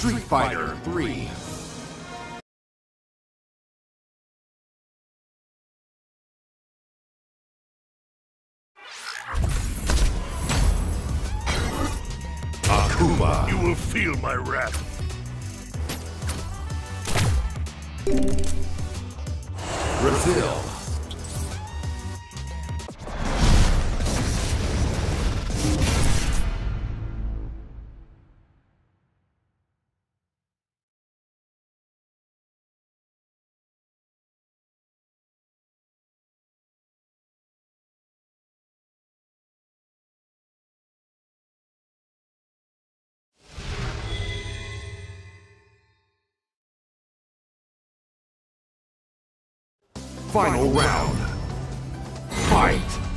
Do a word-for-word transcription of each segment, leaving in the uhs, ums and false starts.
Street Fighter three. Akuma. You will feel my wrath. Brazil. Final round. Fight!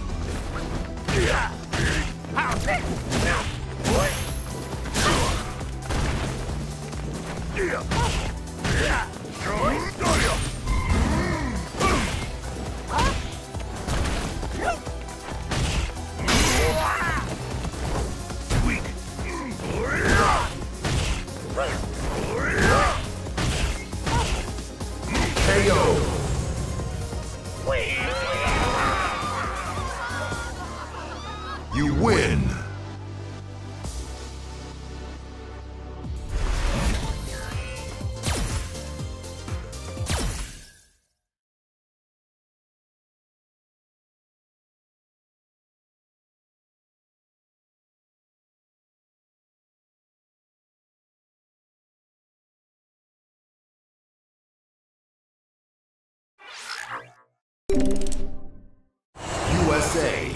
K O! You win! U S A.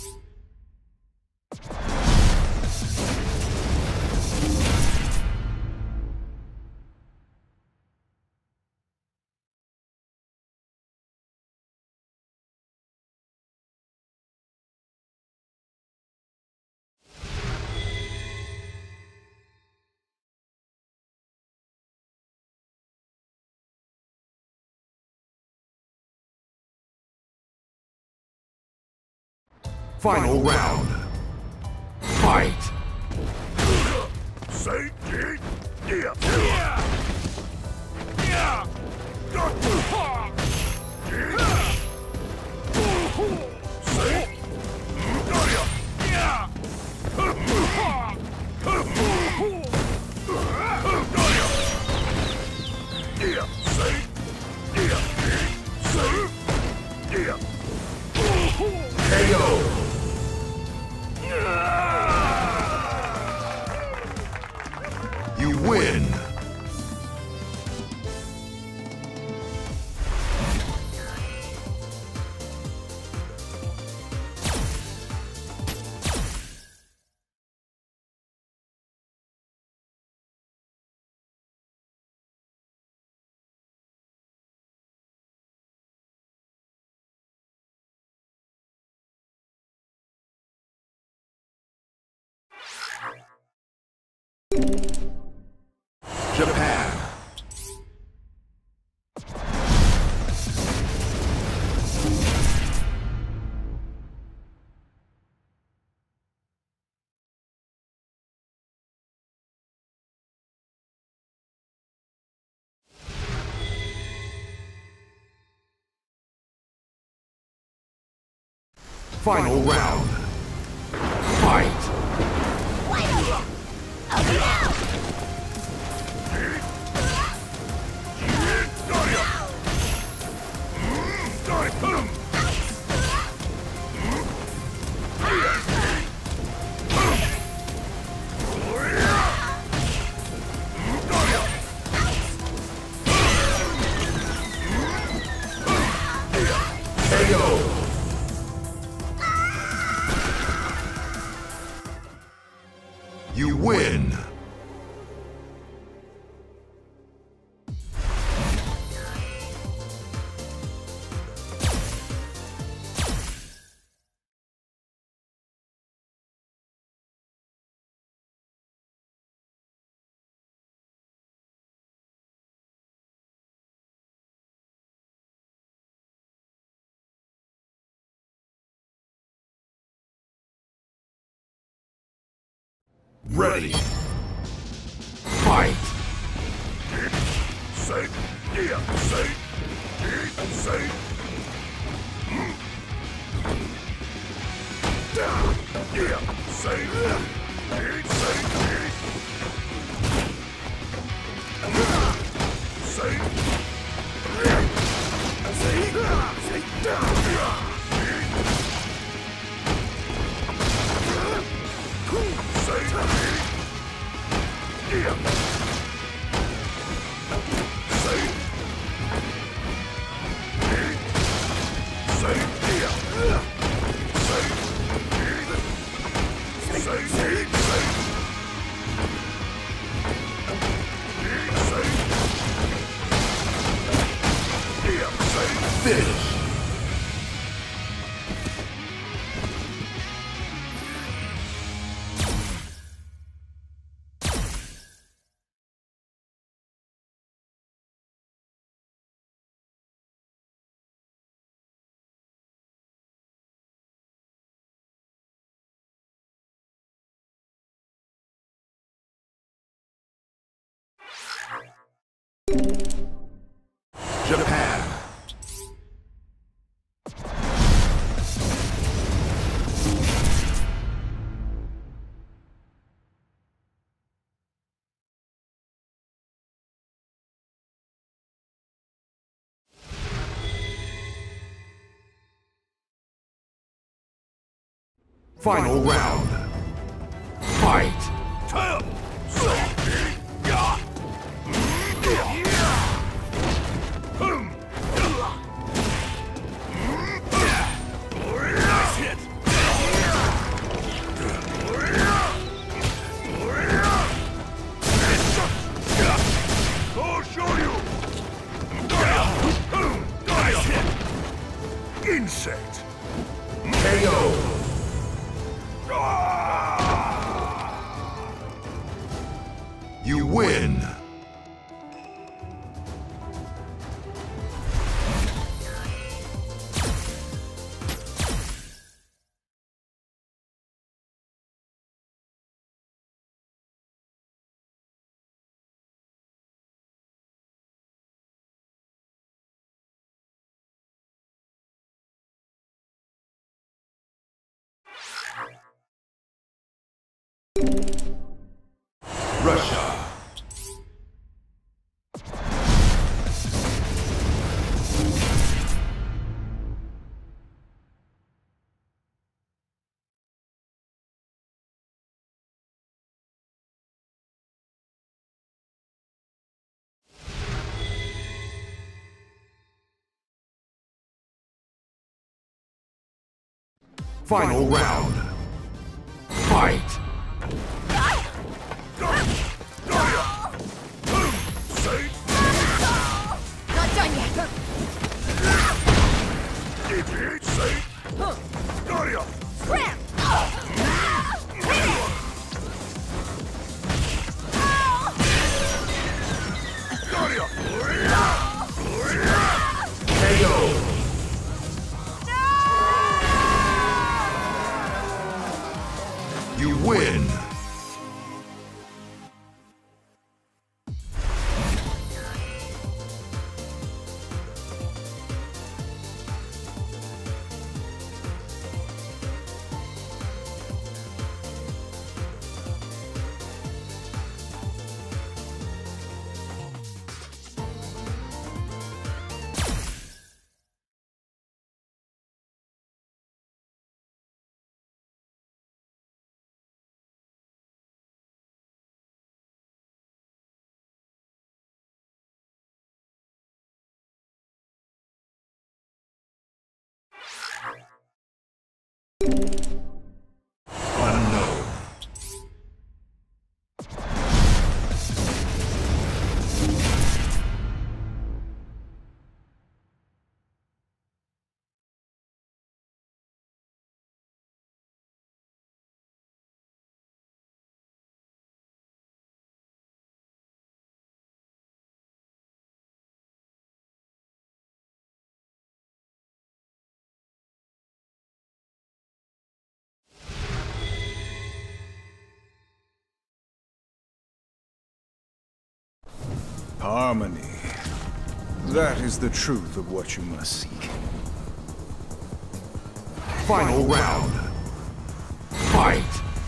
Final round. Fight! Say it. Yeah. Yeah. Yeah. Say. Yeah. Yeah. Say. Yeah. Say. Yeah. K O! You win! Japan. Final round. Fight! K O! You win! Ready. Fight! say, yeah, say, eat, say. Down, yeah, say, eat, say, eat. Say, say, say, down, yeah, eat. Say, eat. Yeah. Say, eat. Say, yeah. Say, eat. Say, eat. Say, eat. Say, yeah. Say, Finish. Japan. Final round. Fight. Tell. Say, yeah. Yeah. Hmm. Nice hit. I'll show you. Nice hit. Insect. K O. You win. Russia. Final round. Fight. Not done yet. Scram! K O. You win. Unknown. Harmony. That is the truth of what you must seek. Final round. Fight!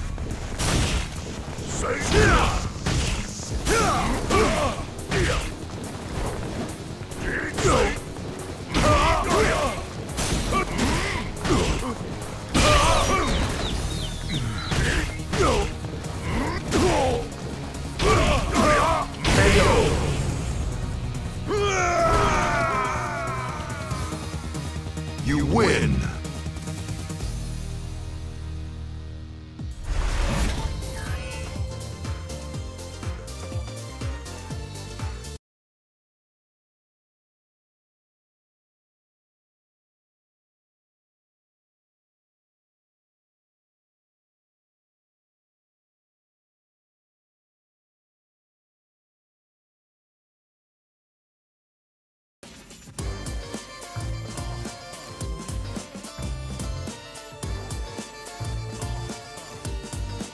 You win!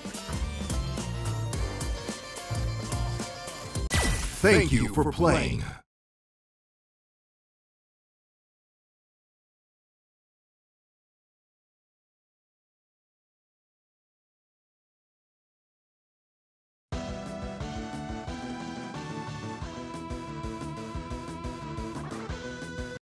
Thank you for playing.